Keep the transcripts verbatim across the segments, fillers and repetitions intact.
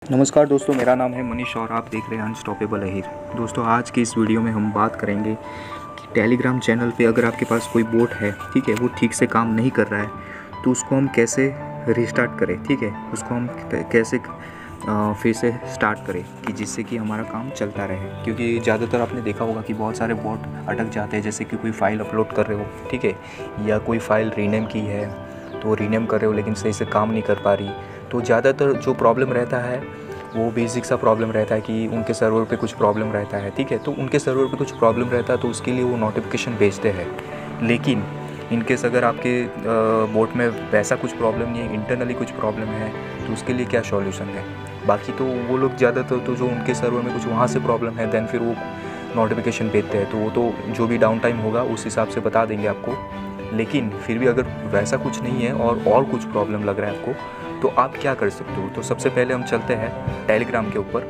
नमस्कार दोस्तों, मेरा नाम है मनीष और आप देख रहे हैं अनस्टॉपेबल अहीर। दोस्तों, आज की इस वीडियो में हम बात करेंगे कि टेलीग्राम चैनल पे अगर आपके पास कोई बोट है, ठीक है, वो ठीक से काम नहीं कर रहा है तो उसको हम कैसे रिस्टार्ट करें, ठीक है, उसको हम कैसे फिर से स्टार्ट करें कि जिससे कि हमारा काम चलता रहे। क्योंकि ज़्यादातर आपने देखा होगा कि बहुत सारे बोट अटक जाते हैं, जैसे कि कोई फ़ाइल अपलोड कर रहे हो, ठीक है, या कोई फ़ाइल रीनेम की है तो रीनेम कर रहे हो लेकिन सही से काम नहीं कर पा रही। तो ज़्यादातर जो प्रॉब्लम रहता है वो बेसिक सा प्रॉब्लम रहता है कि उनके सर्वर पे कुछ प्रॉब्लम रहता है, ठीक है। तो उनके सर्वर पे कुछ प्रॉब्लम रहता है तो उसके लिए वो नोटिफिकेशन भेजते हैं। लेकिन इनकेस अगर आपके बोट में वैसा कुछ प्रॉब्लम नहीं है, इंटरनली कुछ प्रॉब्लम है, तो उसके लिए क्या सॉल्यूशन है। बाकी तो वो लोग ज़्यादातर तो जो उनके सर्वर में कुछ वहाँ से प्रॉब्लम है देन फिर वो नोटिफिकेशन भेजते हैं, तो वो तो जो भी डाउन टाइम होगा उस हिसाब से बता देंगे आपको। लेकिन फिर भी अगर वैसा कुछ नहीं है और और कुछ प्रॉब्लम लग रहा है आपको, तो आप क्या कर सकते हो। तो सबसे पहले हम चलते हैं टेलीग्राम के ऊपर।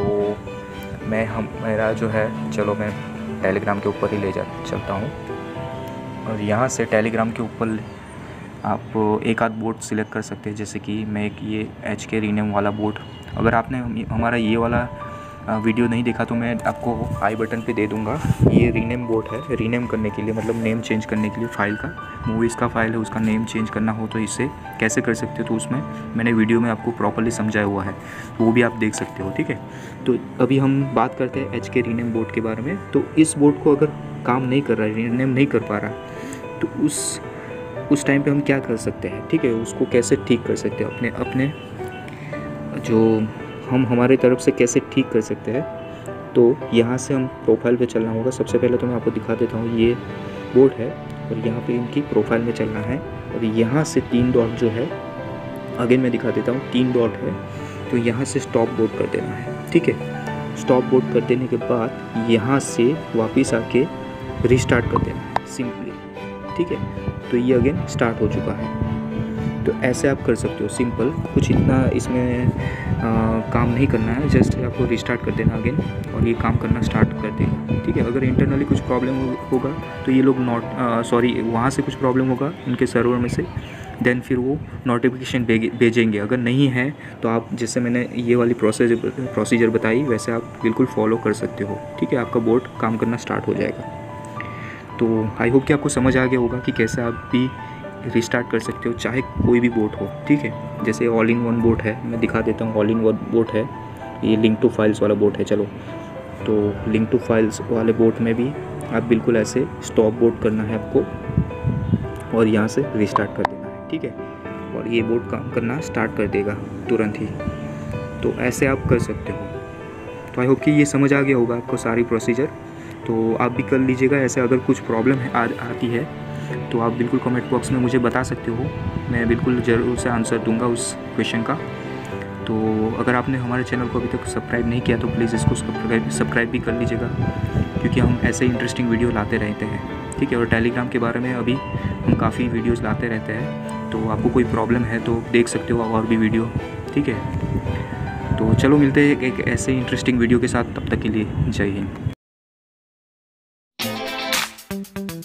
तो मैं हम मेरा जो है चलो मैं टेलीग्राम के ऊपर ही ले जा चलता हूँ और यहाँ से टेलीग्राम के ऊपर आप एक आध बोट सिलेक्ट कर सकते हैं। जैसे कि मैं एक ये एच के रीनेम वाला बोट, अगर आपने हमारा ये वाला वीडियो नहीं देखा तो मैं आपको आई बटन पे दे दूंगा। ये रीनेम बोट है, रीनेम करने के लिए मतलब नेम चेंज करने के लिए, फ़ाइल का मूवीज़ का फ़ाइल है उसका नेम चेंज करना हो तो इससे कैसे कर सकते हो, तो उसमें मैंने वीडियो में आपको प्रॉपर्ली समझाया हुआ है, वो भी आप देख सकते हो, ठीक है। तो अभी हम बात करते हैं एच के रीनेम बोट के बारे में। तो इस बोट को अगर काम नहीं कर रहा है, रीनेम नहीं कर पा रहा, तो उस उस टाइम पे हम क्या कर सकते हैं, ठीक है, उसको कैसे ठीक कर सकते हैं, अपने अपने जो हम हमारे तरफ से कैसे ठीक कर सकते हैं। तो यहाँ से हम प्रोफाइल पे चलना होगा। सबसे पहले तो मैं आपको दिखा देता हूँ, ये बोर्ड है और यहाँ पे इनकी प्रोफाइल में चलना है और यहाँ से तीन डॉट जो है, अगेन मैं दिखा देता हूँ, तीन डॉट है, तो यहाँ से स्टॉप बोर्ड कर देना है, ठीक है। स्टॉप बोर्ड कर देने के बाद यहाँ से वापस आके रिस्टार्ट कर देना है सिंपली, ठीक है। तो ये अगेन स्टार्ट हो चुका है। तो ऐसे आप कर सकते हो, सिंपल, कुछ इतना इसमें आ, काम नहीं करना है, जस्ट आपको रिस्टार्ट कर देना अगेन और ये काम करना स्टार्ट कर देगा, ठीक है। अगर इंटरनली कुछ प्रॉब्लम होगा तो ये लोग नोट सॉरी वहाँ से कुछ प्रॉब्लम होगा उनके सर्वर में से, देन फिर वो नोटिफिकेशन भेजेंगे। अगर नहीं है तो आप, जैसे मैंने ये वाली प्रोसेस प्रोसीजर बताई वैसे आप बिल्कुल फॉलो कर सकते हो, ठीक है। आपका बोट काम करना स्टार्ट हो जाएगा। तो आई होप कि आपको समझ आ गया होगा कि कैसे आप भी रिस्टार्ट कर सकते हो, चाहे कोई भी बोट हो, ठीक है। जैसे ऑल इन वन बोट है, मैं दिखा देता हूँ, ऑल इन वन बोट है, ये लिंक टू फाइल्स वाला बोट है। चलो, तो लिंक टू फाइल्स वाले बोट में भी आप बिल्कुल ऐसे स्टॉप बोट करना है आपको और यहाँ से रिस्टार्ट कर देना है, ठीक है, और ये बोट काम करना स्टार्ट कर देगा तुरंत ही। तो ऐसे आप कर सकते हो। तो आई होप कि ये समझ आ गया होगा आपको सारी प्रोसीजर। तो आप भी कर लीजिएगा ऐसे। अगर कुछ प्रॉब्लम है आ, आती है तो आप बिल्कुल कमेंट बॉक्स में मुझे बता सकते हो, मैं बिल्कुल ज़रूर से आंसर दूंगा उस क्वेश्चन का। तो अगर आपने हमारे चैनल को अभी तक सब्सक्राइब नहीं किया तो प्लीज़ इसको सब्सक्राइब भी कर लीजिएगा, क्योंकि हम ऐसे इंटरेस्टिंग वीडियो लाते रहते हैं, ठीक है। और टेलीग्राम के बारे में अभी हम काफ़ी वीडियोज़ लाते रहते हैं, तो आपको कोई प्रॉब्लम है तो देख सकते हो और भी वीडियो, ठीक है। तो चलो मिलते हैं एक ऐसे इंटरेस्टिंग वीडियो के साथ, तब तक के लिए जय हिंद।